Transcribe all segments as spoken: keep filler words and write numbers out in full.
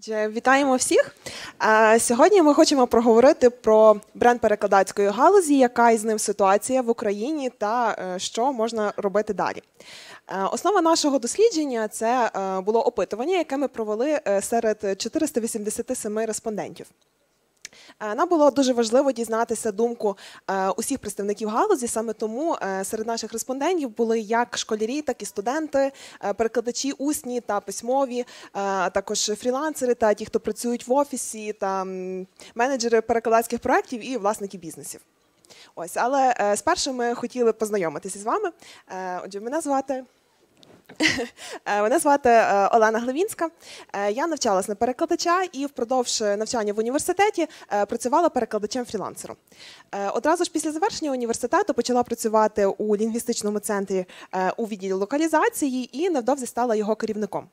Вітаємо всіх! Сьогодні ми хочемо проговорити про бренд перекладацької галузі, яка із ним ситуація в Україні та що можна робити далі. Основа нашого дослідження – це було опитування, яке ми провели серед чотирьохсот вісімдесяти семи респондентів. Нам було дуже важливо дізнатися думку усіх представників галузі, саме тому серед наших респондентів були як школярі, так і студенти, перекладачі усні та письмові, також фрілансери та ті, хто працюють в офісі, та менеджери перекладацьких проєктів і власники бізнесів. Ось, але спершу ми хотіли познайомитися з вами. Отже, мене звати... Мене звати Олена Глевінська. Я навчалась на перекладача і впродовж навчання в університеті працювала перекладачем-фрілансером. Одразу ж після завершення університету почала працювати у лінгвістичному центрі у відділі локалізації і невдовзі стала його керівником.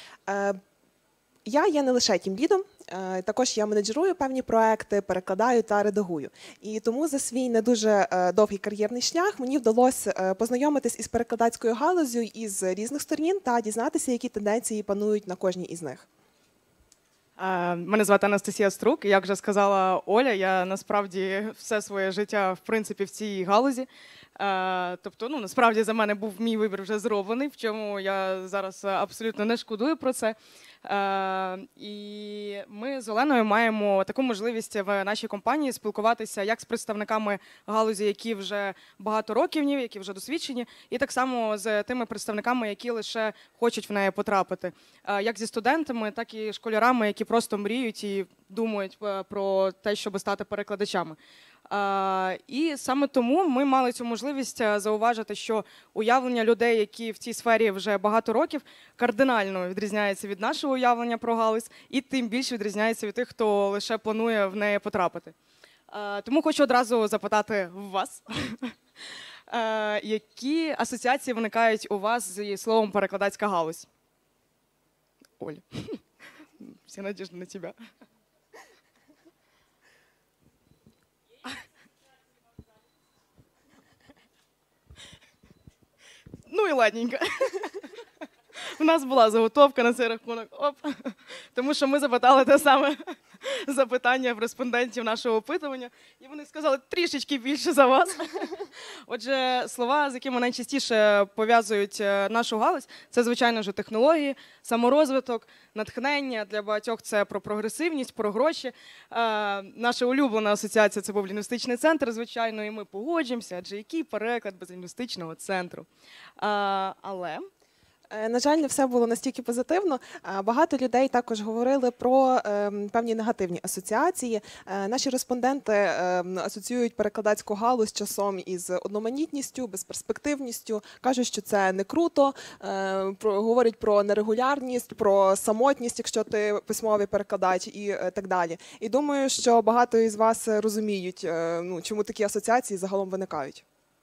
Я є не лише тімлідом, також я менеджерую певні проекти, перекладаю та редагую. І тому за свій не дуже довгий кар'єрний шлях мені вдалося познайомитись із перекладацькою галуззю із різних сторін та дізнатися, які тенденції панують на кожній із них. Мене звати Анастасія Струк. Як вже сказала Оля, я насправді все своє життя в принципі в цій галузі. Тобто, ну, насправді за мене був мій вибір вже зроблений, в чому я зараз абсолютно не шкодую про це. І ми з Оленою маємо таку можливість в нашій компанії спілкуватися як з представниками галузі, які вже багато років в ній, які вже досвідчені, і так само з тими представниками, які лише хочуть в неї потрапити. Як зі студентами, так і школярами, які просто мріють і думають про те, щоб стати перекладачами. Uh, і саме тому ми мали цю можливість зауважити, що уявлення людей, які в цій сфері вже багато років, кардинально відрізняється від нашого уявлення про галузь, і тим більше відрізняється від тих, хто лише планує в неї потрапити. Uh, тому хочу одразу запитати в вас, uh, які асоціації виникають у вас зі словом «перекладацька галузь»? Оля, всі надіжди на тебе. Ну і ладненько. У нас була заготовка на цей рахунок. Оп. Тому що ми запитали те саме запитання в респондентів нашого опитування, і вони сказали трішечки більше за вас. Отже, слова, з якими найчастіше пов'язують нашу галузь, це, звичайно ж, технології, саморозвиток, натхнення. Для багатьох це про прогресивність, про гроші. Наша улюблена асоціація – це був лінгвістичний центр, звичайно, і ми погоджуємося, адже який переклад без лінгвістичного центру. Але... На жаль, не все було настільки позитивно. Багато людей також говорили про певні негативні асоціації. Наші респонденти асоціюють перекладацьку галузь часом із одноманітністю, безперспективністю, кажуть, що це не круто, говорять про нерегулярність, про самотність, якщо ти письмовий перекладач і так далі. І думаю, що багато із вас розуміють, ну, чому такі асоціації загалом виникають.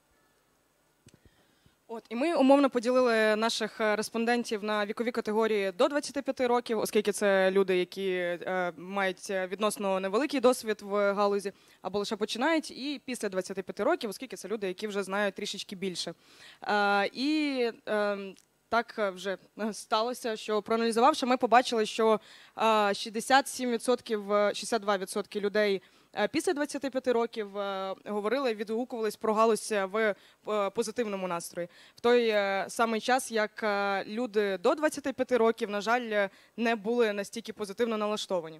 От, і ми умовно поділили наших респондентів на вікові категорії до двадцяти п'яти років, оскільки це люди, які е, мають відносно невеликий досвід в галузі або лише починають, і після двадцяти п'яти років, оскільки це люди, які вже знають трішечки більше. Е, і е, так вже сталося, що проаналізувавши, ми побачили, що шістдесят сім відсотків, шістдесят два відсотки людей після двадцяти п'яти років говорили, відгукувались про галузь в позитивному настрої. В той самий час, як люди до двадцяти п'яти років, на жаль, не були настільки позитивно налаштовані.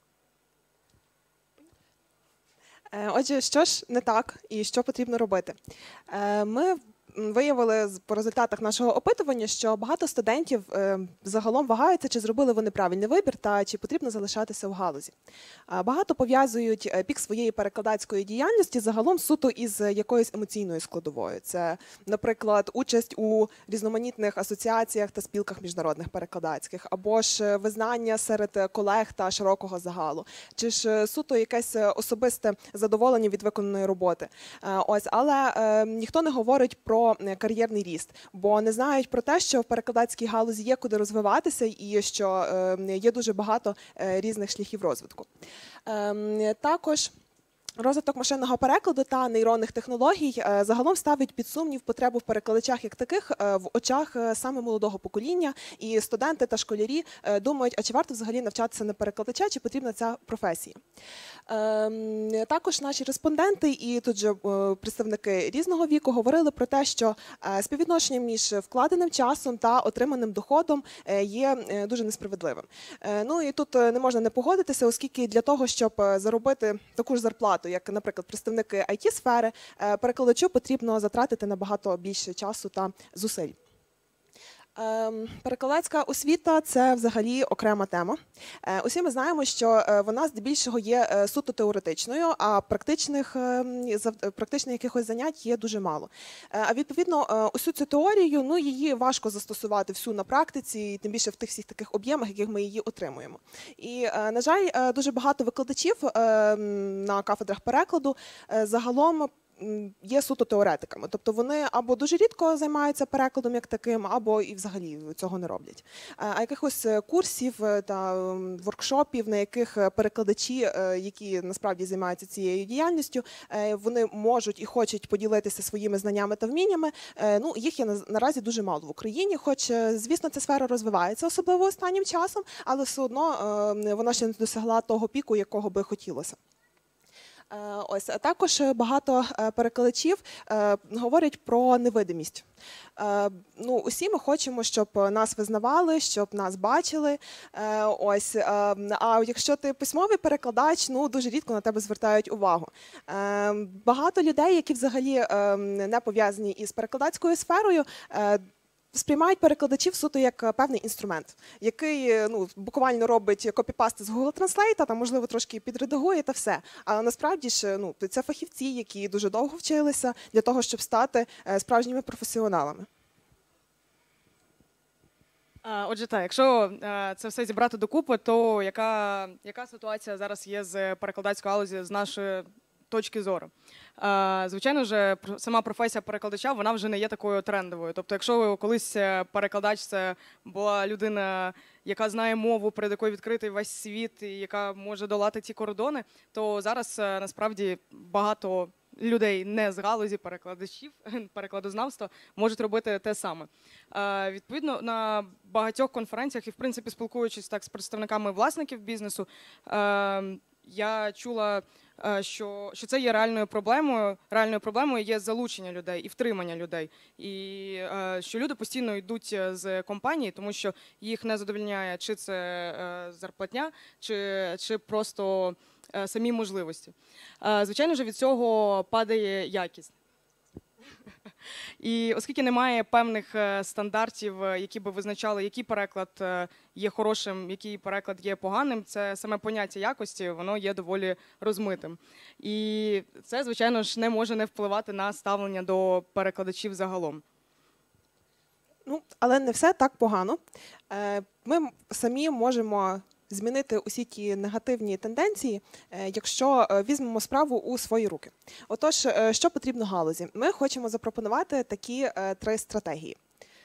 Отже, що ж не так і що потрібно робити? Ми виявили по результатах нашого опитування, що багато студентів загалом вагаються, чи зробили вони правильний вибір та чи потрібно залишатися в галузі. Багато пов'язують пік своєї перекладацької діяльності загалом суто із якоюсь емоційною складовою. Це, наприклад, участь у різноманітних асоціаціях та спілках міжнародних перекладацьких, або ж визнання серед колег та широкого загалу, чи ж суто якесь особисте задоволення від виконаної роботи. Ось, але е, ніхто не говорить про кар'єрний ріст, бо не знають про те, що в перекладацькій галузі є куди розвиватися і що є дуже багато різних шляхів розвитку. Також Розвиток машинного перекладу та нейронних технологій е, загалом ставить під сумнів потребу в перекладачах як таких е, в очах е, саме молодого покоління. І студенти та школярі е, думають, а чи варто взагалі навчатися на перекладача, чи потрібна ця професія. Е, також наші респонденти і тут же е, представники різного віку говорили про те, що е, співвідношення між вкладеним часом та отриманим доходом е, є е, дуже несправедливим. Е, ну і тут е, не можна не погодитися, оскільки для того, щоб е, заробити таку ж зарплату, як, наприклад, представники ай ті-сфери, перекладачу потрібно затратити набагато більше часу та зусиль. Перекладацька освіта – це взагалі окрема тема. Усі ми знаємо, що вона здебільшого є суто теоретичною, а практичних, практичних якихось занять є дуже мало. А відповідно, усю цю теорію, ну, її важко застосувати всю на практиці, і тим більше в тих всіх таких об'ємах, яких ми її отримуємо. І, на жаль, дуже багато викладачів на кафедрах перекладу загалом є суто теоретиками. Тобто вони або дуже рідко займаються перекладом як таким, або і взагалі цього не роблять. А якихось курсів та воркшопів, на яких перекладачі, які насправді займаються цією діяльністю, вони можуть і хочуть поділитися своїми знаннями та вміннями, ну, їх є наразі дуже мало в Україні, хоч, звісно, ця сфера розвивається, особливо останнім часом, але все одно вона ще не досягла того піку, якого би хотілося. Ось, а також багато перекладачів е, говорять про невидимість. Е, ну, усі ми хочемо, щоб нас визнавали, щоб нас бачили. Е, ось, е, а якщо ти письмовий перекладач, ну, дуже рідко на тебе звертають увагу. Е, багато людей, які взагалі е, не пов'язані із перекладацькою сферою, е, сприймають перекладачів суто як певний інструмент, який, ну, буквально робить копіпасти з Google Translate, там, можливо, трошки підредагує та все. А насправді ж, ну, це фахівці, які дуже довго вчилися для того, щоб стати справжніми професіоналами. Отже, так, якщо це все зібрати докупи, то яка, яка ситуація зараз є з перекладацькою галузі з нашої точки зору? Звичайно ж, сама професія перекладача, вона вже не є такою трендовою. Тобто, якщо колись перекладач це була людина, яка знає мову, перед якою відкритий весь світ, і яка може долати ці кордони, то зараз насправді багато людей не з галузі перекладачів, перекладознавства, можуть робити те саме. Відповідно, на багатьох конференціях і, в принципі, спілкуючись так з представниками власників бізнесу, я чула, що, що це є реальною проблемою. Реальною проблемою є залучення людей і втримання людей. І що люди постійно йдуть з компанії, тому що їх не задовольняє чи це зарплатня, чи, чи просто самі можливості. Звичайно ж, від цього падає якість. І оскільки немає певних стандартів, які би визначали, який переклад є хорошим, який переклад є поганим, це саме поняття якості, воно є доволі розмитим. І це, звичайно ж, не може не впливати на ставлення до перекладачів загалом. Ну, але не все так погано. Ми самі можемо змінити усі ті негативні тенденції, якщо візьмемо справу у свої руки. Отож, що потрібно галузі? Ми хочемо запропонувати такі три стратегії.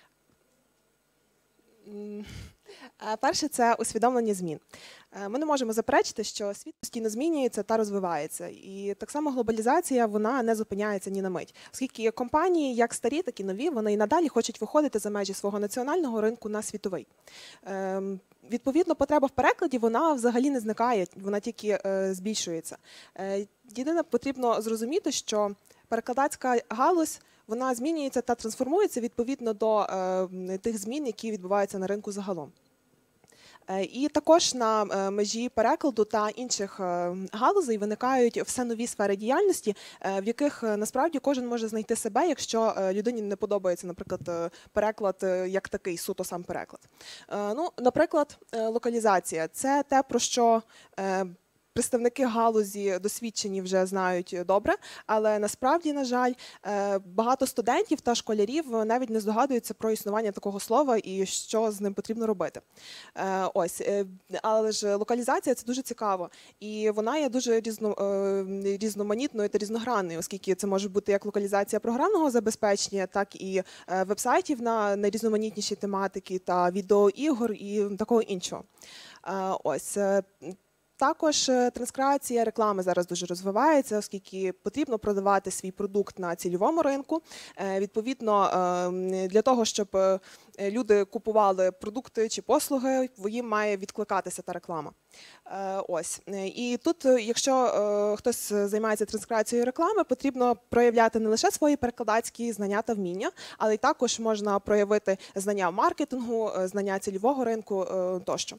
Перше – це усвідомлення змін. Ми не можемо заперечити, що світ постійно змінюється та розвивається. І так само глобалізація, вона не зупиняється ні на мить. Оскільки компанії, як старі, так і нові, вони і надалі хочуть виходити за межі свого національного ринку на світовий. Відповідно, потреба в перекладі, вона взагалі не зникає, вона тільки е, збільшується. Е, єдине, потрібно зрозуміти, що перекладацька галузь, вона змінюється та трансформується відповідно до е, тих змін, які відбуваються на ринку загалом. І також на межі перекладу та інших галузей виникають все нові сфери діяльності, в яких насправді кожен може знайти себе, якщо людині не подобається, наприклад, переклад як такий, суто сам переклад. Ну, наприклад, локалізація – це те, про що представники галузі досвідчені вже знають добре, але насправді, на жаль, багато студентів та школярів навіть не здогадуються про існування такого слова і що з ним потрібно робити. Ось, але ж локалізація – це дуже цікаво, і вона є дуже різно, різноманітною та різногранною, оскільки це може бути як локалізація програмного забезпечення, так і веб-сайтів на найрізноманітніші тематики та відеоігор і такого іншого. Ось. Також транскреація реклами зараз дуже розвивається, оскільки потрібно продавати свій продукт на цільовому ринку. Відповідно, для того, щоб люди купували продукти чи послуги, їм має відкликатися та реклама. Ось. І тут, якщо хтось займається транскреацією реклами, потрібно проявляти не лише свої перекладацькі знання та вміння, але й також можна проявити знання маркетингу, знання цільового ринку тощо.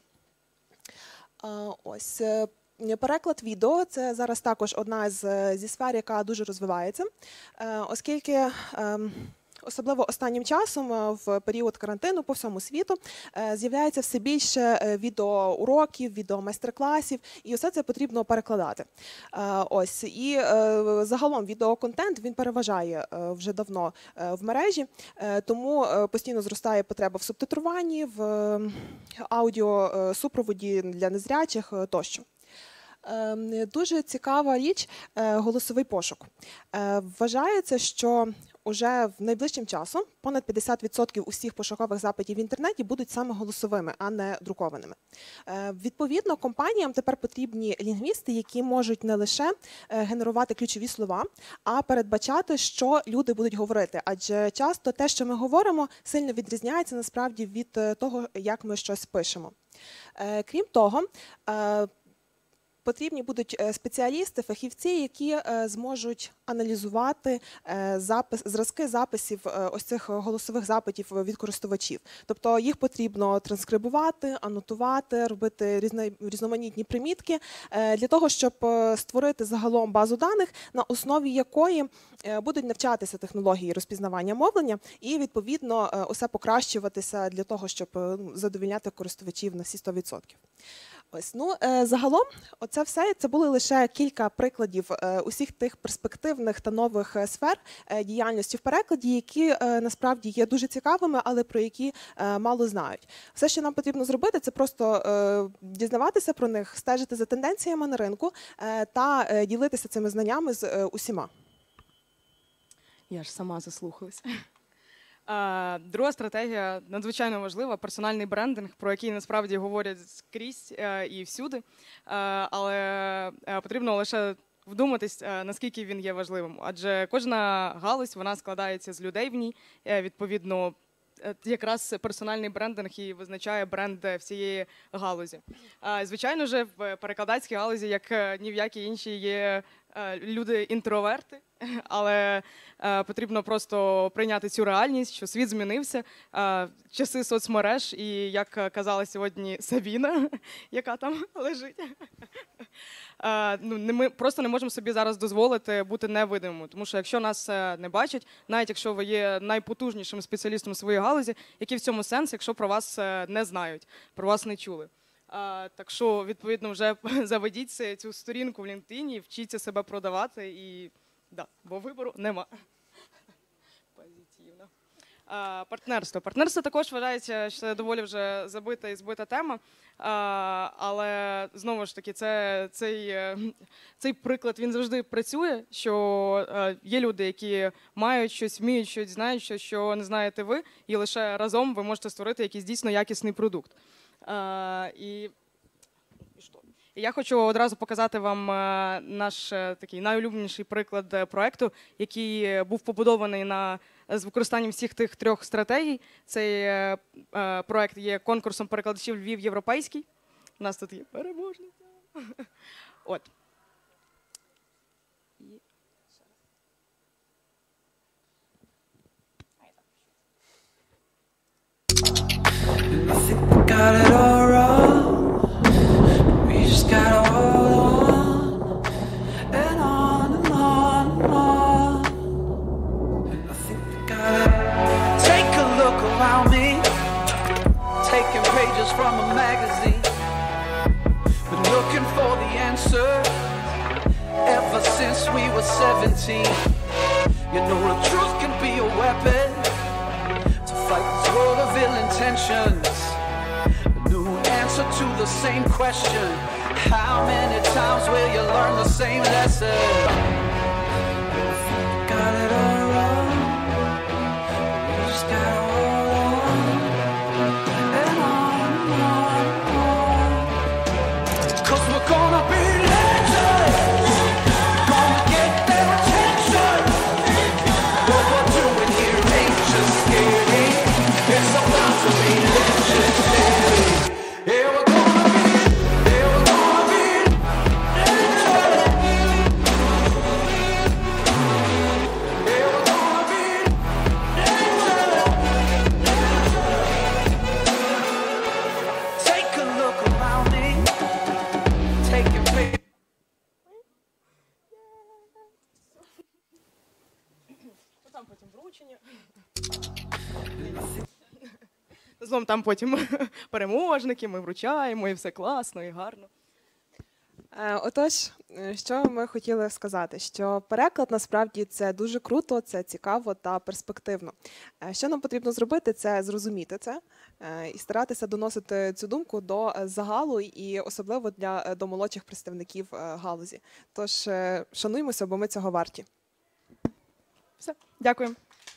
Ось. Переклад відео – це зараз також одна з, зі сфер, яка дуже розвивається, оскільки особливо останнім часом, в період карантину по всьому світу, з'являється все більше відеоуроків, відеомайстер-класів, і усе це потрібно перекладати. Ось. І загалом відеоконтент, він переважає вже давно в мережі, тому постійно зростає потреба в субтитруванні, в аудіосупроводі для незрячих тощо. Дуже цікава річ – голосовий пошук. Вважається, що уже в найближчим часом понад п'ятдесят відсотків усіх пошукових запитів в інтернеті будуть саме голосовими, а не друкованими. Відповідно, компаніям тепер потрібні лінгвісти, які можуть не лише генерувати ключові слова, а передбачати, що люди будуть говорити. Адже часто те, що ми говоримо, сильно відрізняється насправді від того, як ми щось пишемо. Крім того, потрібні будуть спеціалісти, фахівці, які зможуть аналізувати запис, зразки записів ось цих голосових запитів від користувачів. Тобто їх потрібно транскрибувати, анотувати, робити різноманітні примітки для того, щоб створити загалом базу даних, на основі якої будуть навчатися технології розпізнавання мовлення і, відповідно, усе покращуватися для того, щоб задовольняти користувачів на всі сто відсотків. Ось, ну, загалом, оце все, це були лише кілька прикладів усіх тих перспективних та нових сфер діяльності в перекладі, які насправді є дуже цікавими, але про які мало знають. Все, що нам потрібно зробити, це просто дізнаватися про них, стежити за тенденціями на ринку та ділитися цими знаннями з усіма. Я ж сама заслухалася. Друга стратегія надзвичайно важлива – персональний брендинг, про який насправді говорять скрізь і всюди, але потрібно лише вдуматись, наскільки він є важливим. Адже кожна галузь, вона складається з людей в ній, відповідно, якраз персональний брендинг і визначає бренд всієї галузі. Звичайно ж, в перекладацькій галузі, як ні в якій іншій, є люди-інтроверти, але е, потрібно просто прийняти цю реальність, що світ змінився, е, часи соцмереж і, як казала сьогодні Сабіна, яка там лежить, е, ну, не, ми просто не можемо собі зараз дозволити бути невидимими, тому що якщо нас не бачать, навіть якщо ви є найпотужнішим спеціалістом своєї галузі, який в цьому сенс, якщо про вас не знають, про вас не чули. А, так що, відповідно, вже заведіть цю сторінку в LinkedIn, вчіться себе продавати, і, да, бо вибору нема. Позитивно. А, партнерство. Партнерство також вважається, що це доволі вже забита і збита тема, а, але, знову ж таки, це, цей, цей приклад, він завжди працює, що а, є люди, які мають щось, вміють щось, знають щось, що не знаєте ви, і лише разом ви можете створити якийсь дійсно якісний продукт. Uh, і, і, що? і я хочу одразу показати вам uh, наш uh, такий найулюбленіший приклад uh, проекту, який uh, був побудований на, з використанням всіх тих трьох стратегій. Цей uh, uh, проект є конкурсом перекладачів Львів Європейський. У нас тут є переможниця. От. I think we got it all wrong. We just gotta hold on and on and on and on. And I think we got it. Take a look around me, taking pages from a magazine. Been looking for the answer ever since we were seventeen. You know the truth can be a weapon to fight this world of ill intentions. A new answer to the same question. How many times will you learn the same lesson? Got it all wrong. We just gotta hold on and on and on and on. 'Cause we're gonna побачення. Знову там потім переможники, ми вручаємо, і все класно, і гарно. Е, Отож, е, що ми хотіли сказати, що переклад насправді це дуже круто, це цікаво та перспективно. Е, Що нам потрібно зробити, це зрозуміти це е, і старатися доносити цю думку до е, загалу і особливо для е, до молодших представників е, галузі. Тож е, шануймося, бо ми цього варті. Все, дякую.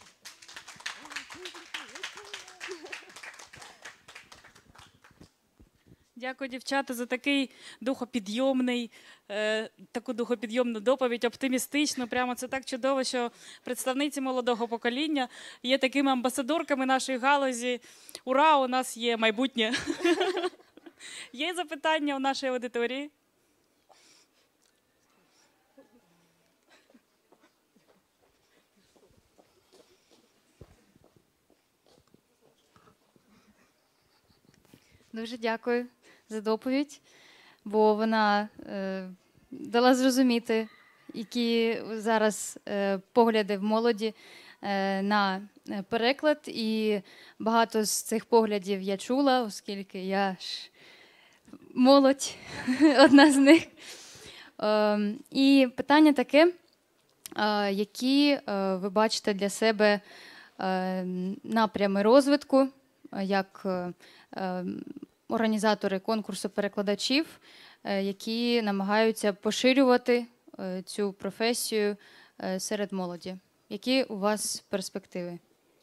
Дякую, дівчата, за такий духопідйомний, е, таку духопідйомну доповідь, оптимістичну. Прямо це так чудово, що представниці молодого покоління є такими амбасадорками нашої галузі. Ура, у нас є майбутнє. Є запитання у нашій аудиторії? Дуже дякую за доповідь, бо вона е, дала зрозуміти, які зараз е, погляди в молоді е, на переклад. І багато з цих поглядів я чула, оскільки я ж молодь, одна з них. Е, і питання таке, е, які е, ви бачите для себе е, напрями розвитку, як е, е, організатори конкурсу перекладачів, е, які намагаються поширювати е, цю професію е, серед молоді. Які у вас перспективи?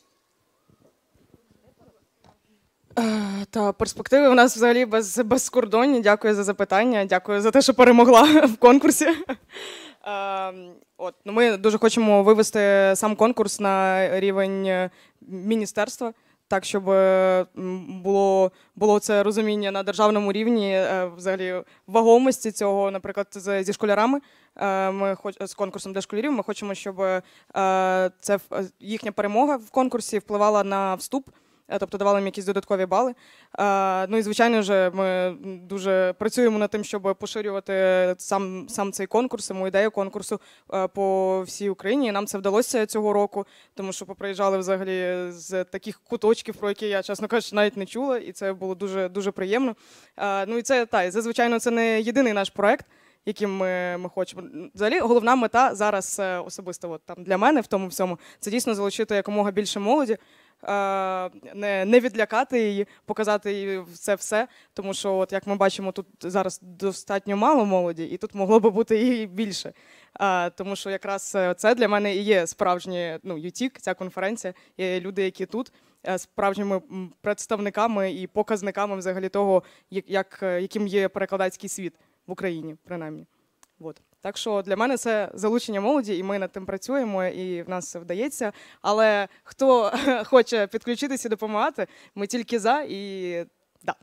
Е, Та перспективи у нас взагалі без, безкордонні. Дякую за запитання, дякую за те, що перемогла в конкурсі. Е, От, ну ми дуже хочемо вивести сам конкурс на рівень е, міністерства, так, щоб е, м, було, було це розуміння на державному рівні, е, взагалі вагомості цього, наприклад, з- зі школярами. Е, Ми хоч з конкурсом для школярів. Ми хочемо, щоб е, це в- їхня перемога в конкурсі впливала на вступ, е, тобто давали їм якісь додаткові бали. Е, Ну і звичайно ж, ми дуже працюємо над тим, щоб поширювати сам, сам цей конкурс, саму ідею конкурсу е, по всій Україні. І нам це вдалося цього року, тому що поприїжджали взагалі з таких куточків, про які я, чесно кажучи, навіть не чула, і це було дуже дуже приємно. Е, Ну і це та, і це, звичайно, це не єдиний наш проект, яким ми, ми хочемо. Взагалі, головна мета зараз е, особисто от, там, для мене в тому всьому, це дійсно залучити якомога більше молоді, е, не, не відлякати її, показати їй це все, тому що, от, як ми бачимо, тут зараз достатньо мало молоді, і тут могло би бути і більше. Е, Тому що якраз е, це для мене і є справжнє, ну, ЮТІК, ця конференція, і люди, які тут, е, справжніми м, представниками і показниками взагалі того, як, як, е, яким є перекладацький світ в Україні, принаймні. От. Так що для мене це залучення молоді, і ми над тим працюємо, і в нас це вдається. Але хто хоче підключитися і допомагати, ми тільки за і да.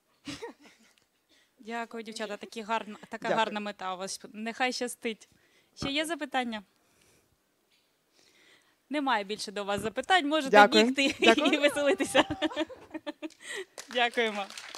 Дякую, дівчата. Такі гарна, така Дякую. гарна мета у вас. Нехай щастить. Ще є запитання? Немає більше до вас запитань. Можете Дякую. бігти Дякую. і веселитися. Дякуємо.